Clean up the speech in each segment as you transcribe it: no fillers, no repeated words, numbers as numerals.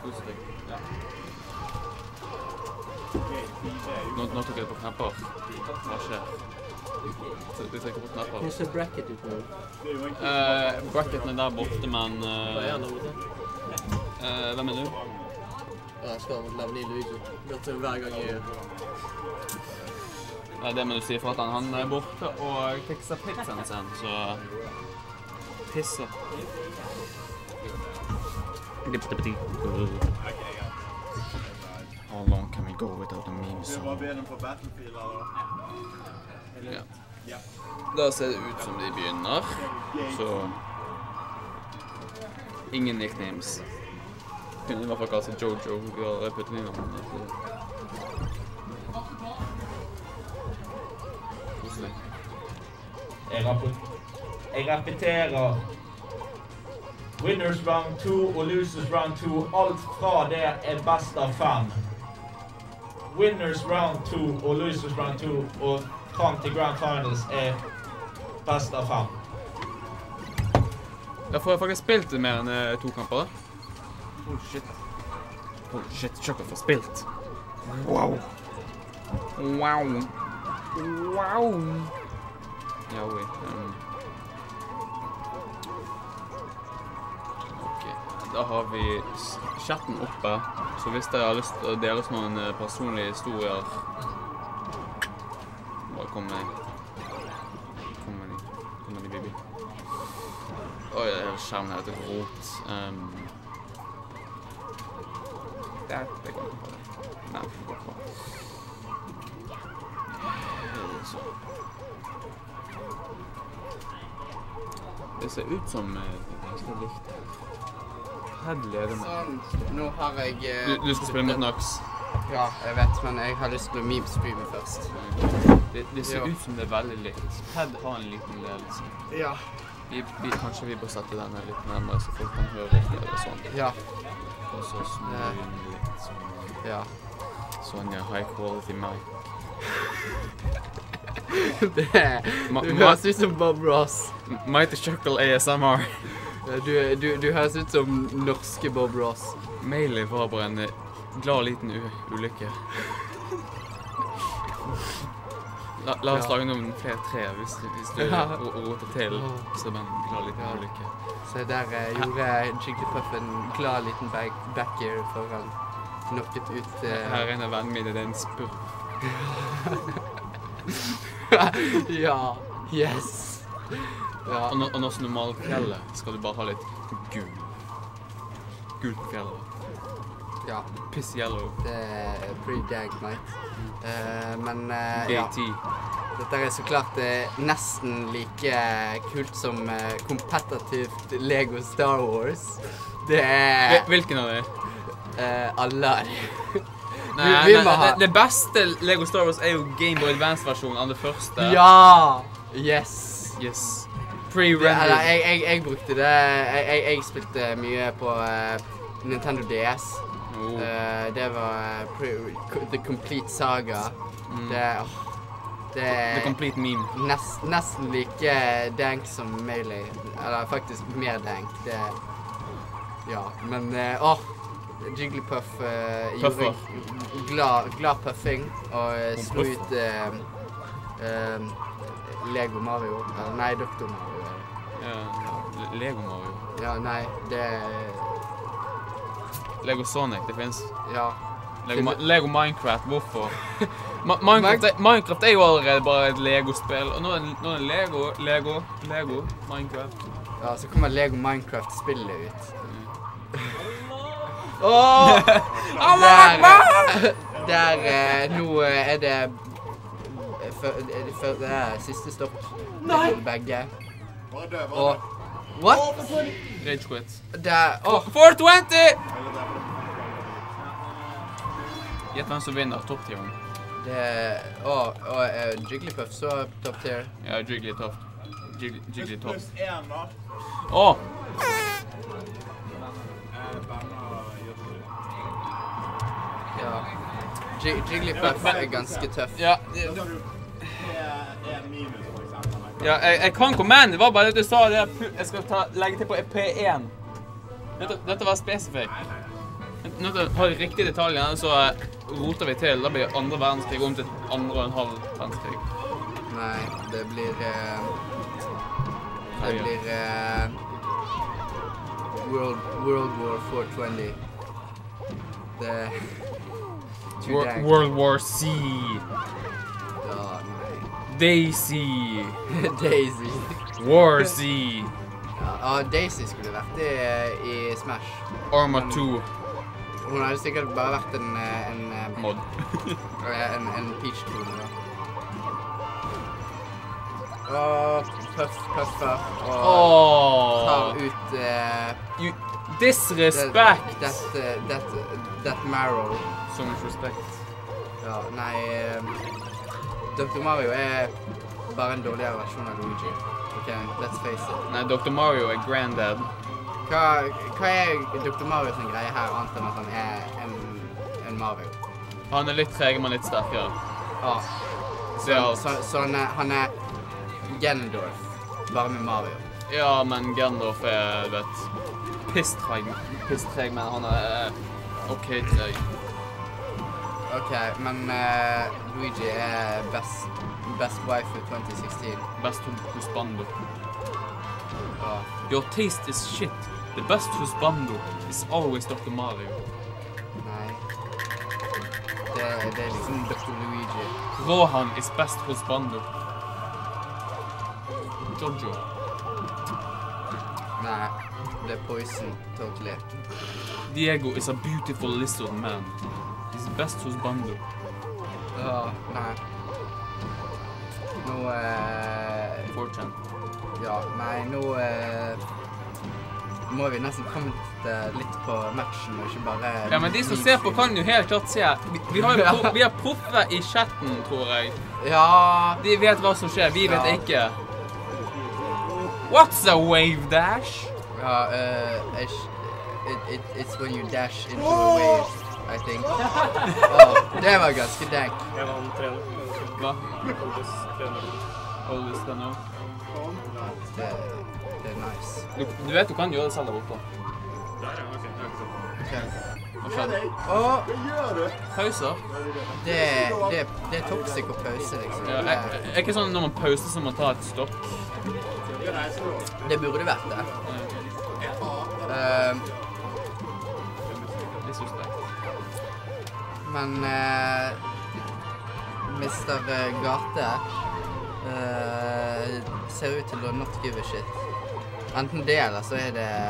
Koselig. Ja. Nå tok jeg på knapper. Hva skjer? De trykker på knapper. Hvordan ser bracket ut nå? Bracketen er der borte, men... Hva er han der borte? Hvem er du? Ja, jeg skal lave ny Luigi. Går til hver gang jeg... Det må du si for at han er borte og fikser pizzaen sin, så... Pisser. How long can we go without a meme song? Du var bedre på Battlefield, eller? Ja. Da ser det ut som de begynner, så... Ingen nicknames. Kunne i hvert fall kalle seg Jojo, vi har puttet inn om det. Koselig. Jeg repeterer. Winners round 2 og losers round 2. Alt fra det er best av 5. Winners round 2 og losers round 2 og fram til grand finals er best av 5. Da får jeg faktisk spilt mer enn 2 kamper da. Oh shit. Chocolate får spilt. Wow. Wow. Wow. Ja, oui. Da har vi chatten oppe, så hvis dere har lyst til å dele noen personlige historier, bare kom med de, baby. Oi, skjermen her heter rot. Det går ikke på det. Nei, det går ikke på. Det ser ut som ganske likt. Sånn, nå har jeg... Du skal spille mot Nox. Ja, jeg vet, men jeg har lyst til å meme-streame først. Det ser ut som det er veldig likt. Ped har en liten ledelse. Ja. Kanskje vi bør sette denne litt nærmere, så folk kan høre eller sånn. Ja. Og så snur vi litt sånn. Ja. Sånn, ja, high quality mic. Du høres ut som Bob Ross. Mighty Chuckle ASMR. Du høres ut som norske Bob Ross. Melee var bare en glad liten ulykke. La oss lage noen flere tre hvis du roter til, så er det en glad liten ulykke. Så der gjorde Jigglypuff en glad liten backer for han knocket ut... Her er en av vennene mine, det er en spurv. Ja, yes. Ja. Og når som normalt på fjellet, skal du bare ha litt gul. Gul på fjellet. Ja. Piss yellow. Det er pretty dang night. Men ja. Dette er så klart nesten like kult som kompetitivt Lego Star Wars. Det er... Hvilken av de? Alle av de. Det beste Lego Star Wars er jo Game Boy Advance-versjonen av det første. Ja! Yes. Yes. Pre-rendered. Jeg brukte det. Jeg spilte mye på Nintendo DS. Det var The Complete Saga. The Complete Meme. Nesten like dank som Melee. Eller faktisk mer dank. Ja, men Jigglypuff gjorde glad puffing og slo ut Lego Mario. Nei, Dr. Mario. Ja, Lego Mario. Ja, nei, det Lego Sonic, det finnes. Ja. Lego Minecraft, hvorfor? Minecraft er jo allerede bare et Lego-spill, og nå er det Lego, Minecraft. Ja, så kommer Lego Minecraft-spillet ut. Nå er det siste stopp. Nei! Begge. Og... What? Rage quit. 420! Gjett hvem som vinner topp-tieren. Jigglypuff så topp-tier. Ja, Jigglypuff. Jigglypuff. Pluss 1 da. Ja. Jigglypuff er ganske tøff. Ja. Ja, jeg kan command, det var bare det du sa det. Jeg skal legge til på P1. Dette var spesifikt. Nå har de riktige detaljene, så roter vi til. Da blir andre verdenskrig om til 2,5 verdenskrig. Nei, det blir World War 420. Det World War C. Ja, nei. Daisy. Daisy. War C. Ja, Daisy skulle vært i Smash. Arma 2. Hun hadde sikkert bare vært en Mod. en Peach-klone, da. Og Puffer og tar ut You disrespect! That Marrow. So much respect. Ja, nei Dr. Mario er bare en dårligere versjon av Luigi. Ok, let's face it. Nei, Dr. Mario er granddad. Hva er Dr. Mario sin greie her, annet enn at han er en Mario? Han er litt treg, men litt sterkere. Ja. Det er alt. Så han er Ganondorf, bare med Mario. Ja, men Gandalf er, du vet, pisstreg, men han er ok treg. Ok, men Luigi er best waifu 2016. Best husbando. Ja. Your taste is shit. The best husbando is always Dr. Mario. Nei. Det er liksom Dr. Luigi. Rohan is best husbando. Jojo. Nei, det er Poison, totally. Diego is a beautiful lizard man. He's best husbando. Ja, nei. Nå, 4chan. ja, nei, nå må vi nesten komme litt på matchen, og ikke bare... Ja, men de som ser på kan jo helt klart se. Vi har proffe i chatten, tror jeg. Ja. De vet hva som skjer, vi vet ikke. What's a wave dash? Ja, it's when you dash into a wave, I think. Det var ganske dank. Jeg var en trener. Hva? Oldest trener. Oldest nå. Det er nice. Du vet du kan gjøre det selv der borte. Der, ja. Ok, jeg har ikke sett. Hva skjedde? Og Pauser? det er toxic å pause, liksom. Ja, er ikke sånn når man pauser så man tar et stopp? Det burde vært det. Litt suspekt. Men Mr. Gate ser ut til å not give a shit. Enten det, eller så er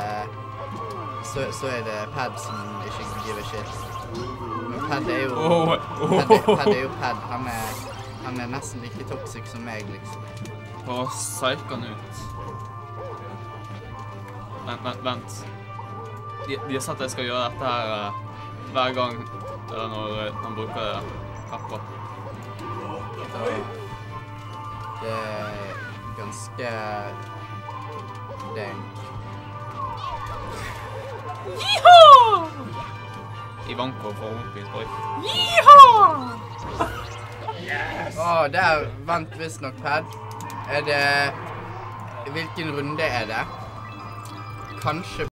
det Pad som ikke give a shit. Men Pad er jo Pad er jo Pad. Han er nesten like toxic som meg, liksom. Og psyker han ut. Vent. De har sagt at jeg skal gjøre dette her hver gang, eller når han bruker kappa. Det er ganske dank. Yeehaw! Ivanko får hoppingspray. Yeehaw! Der vant visst nok Pad. Hvilken runde er det? Kanskje